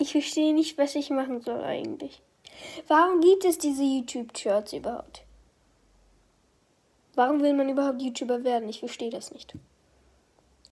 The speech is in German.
Ich verstehe nicht, was ich machen soll eigentlich. Warum gibt es diese YouTube-Shorts überhaupt? Warum will man überhaupt YouTuber werden? Ich verstehe das nicht.